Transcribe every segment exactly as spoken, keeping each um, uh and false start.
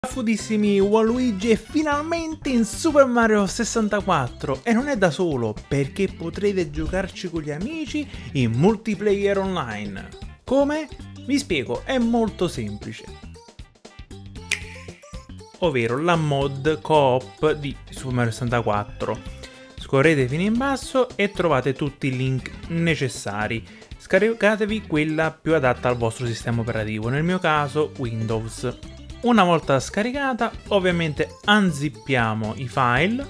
Baffudissimi, Waluigi è finalmente in Super Mario sessantaquattro e non è da solo, perché potrete giocarci con gli amici in multiplayer online. Come? Vi spiego, è molto semplice. Ovvero la mod co-op di Super Mario sessantaquattro. Scorrete fino in basso e trovate tutti i link necessari. Scaricatevi quella più adatta al vostro sistema operativo, nel mio caso Windows. Una volta scaricata, ovviamente unzippiamo i file,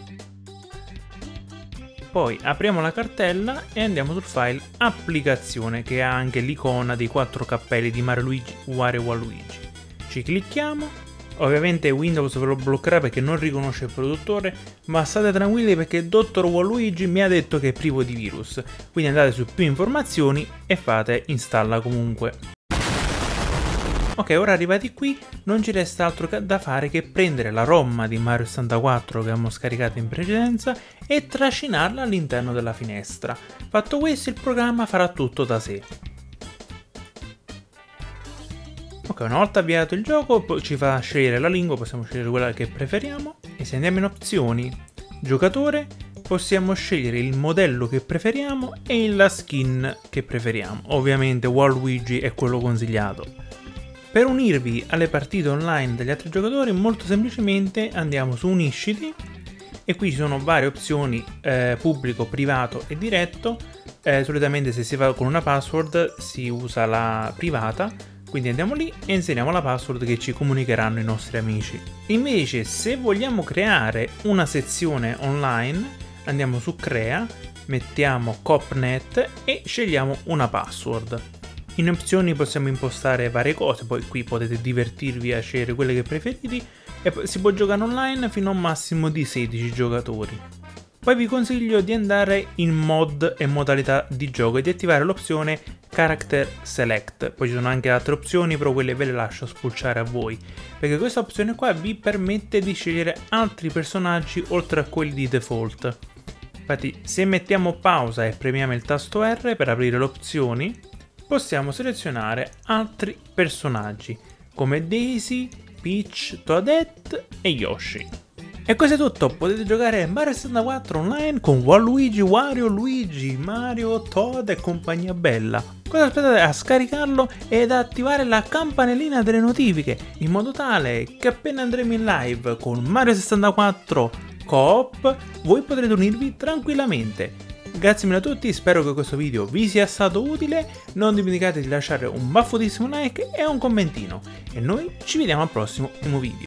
poi apriamo la cartella e andiamo sul file applicazione, che ha anche l'icona dei quattro cappelli di Mario Luigi, Wario Waluigi. Ci clicchiamo, ovviamente Windows ve lo bloccherà perché non riconosce il produttore, ma state tranquilli perché dottor Waluigi mi ha detto che è privo di virus, quindi andate su più informazioni e fate installa comunque. Ok, ora arrivati qui non ci resta altro da fare che prendere la ROM di Mario sessantaquattro che abbiamo scaricato in precedenza e trascinarla all'interno della finestra. Fatto questo, il programma farà tutto da sé. Ok, una volta avviato il gioco ci fa scegliere la lingua, possiamo scegliere quella che preferiamo e se andiamo in opzioni giocatore possiamo scegliere il modello che preferiamo e la skin che preferiamo. Ovviamente Waluigi è quello consigliato. Per unirvi alle partite online degli altri giocatori molto semplicemente andiamo su Unisciti e qui ci sono varie opzioni, eh, pubblico, privato e diretto. Eh, solitamente se si fa con una password si usa la privata, quindi andiamo lì e inseriamo la password che ci comunicheranno i nostri amici. Invece se vogliamo creare una sezione online andiamo su Crea, mettiamo CoopNet e scegliamo una password. In opzioni possiamo impostare varie cose, poi qui potete divertirvi a scegliere quelle che preferite e si può giocare online fino a un massimo di sedici giocatori. Poi vi consiglio di andare in mod e modalità di gioco e di attivare l'opzione Character Select. Poi ci sono anche altre opzioni, però quelle ve le lascio spulciare a voi, perché questa opzione qua vi permette di scegliere altri personaggi oltre a quelli di default. Infatti se mettiamo pausa e premiamo il tasto R per aprire le opzioni, possiamo selezionare altri personaggi come Daisy, Peach, Toadette e Yoshi. E questo è tutto, potete giocare Mario sessantaquattro online con Waluigi, Wario, Luigi, Mario, Toad e compagnia bella. Cosa aspettate a scaricarlo ed attivare la campanellina delle notifiche in modo tale che appena andremo in live con Mario sessantaquattro co-op voi potrete unirvi tranquillamente. Grazie mille a tutti, spero che questo video vi sia stato utile, non dimenticate di lasciare un baffutissimo like e un commentino e noi ci vediamo al prossimo video.